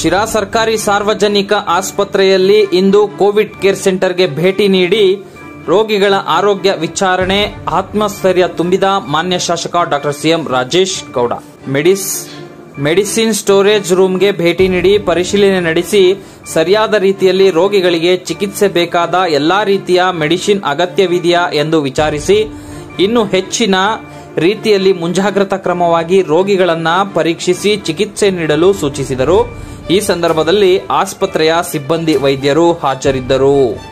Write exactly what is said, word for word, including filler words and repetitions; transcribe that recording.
ಶಿರಾ ಸರ್ಕಾರಿ ಸಾರ್ವಜನಿಕ ಆಸ್ಪತ್ರೆಯಲ್ಲಿ ಇಂದು ಕೋವಿಡ್ ಕೇರ್ ಸೆಂಟರ್ಗೆ ಭೇಟಿ ನೀಡಿ ರೋಗಿಗಳ ಆರೋಗ್ಯ ವಿಚಾರಣೆ ಆತ್ಮಸ್ಥೈರ್ಯ ತುಂಬಿದ ಮಾನ್ಯ ಶಾಸಕ ಡಾಕ್ಟರ್ ಸಿಎಂ ರಾಜೇಶ್ ಗೌಡ. ಮೆಡಿಸ್ ಮೆಡಿಸಿನ್ ಸ್ಟೋರೇಜ್ ರೂಮ್ಗೆ ಭೇಟಿ ನೀಡಿ ಪರಿಶೀಲನೆ ನಡೆಸಿ ಸರಿಯಾದ ರೀತಿಯಲ್ಲಿ ರೋಗಿಗಳಿಗೆ ಚಿಕಿತ್ಸೆ ಬೇಕಾದ ಎಲ್ಲಾ ರೀತಿಯ ಮೆಡಿಸಿನ್ ಅಗತ್ಯವಿದೆಯಾ ಎಂದು ವಿಚಾರಿಸಿ ಇನ್ನು ಹೆಚ್ಚಿನ ರೀತಿಯಲ್ಲಿ ಮುಂಜಾಗ್ರತಾ ಕ್ರಮವಾಗಿ ರೋಗಿಗಳನ್ನು ಪರೀಕ್ಷಿಸಿ ಚಿಕಿತ್ಸೆ ನೀಡಲು ಸೂಚಿಸಿದರು. ಈ ಸಂದರ್ಭದಲ್ಲಿ ಆಸ್ಪತ್ರೆಯ ಸಿಬ್ಬಂದಿ ವೈದ್ಯರು ಹಾಜರಿದ್ದರು.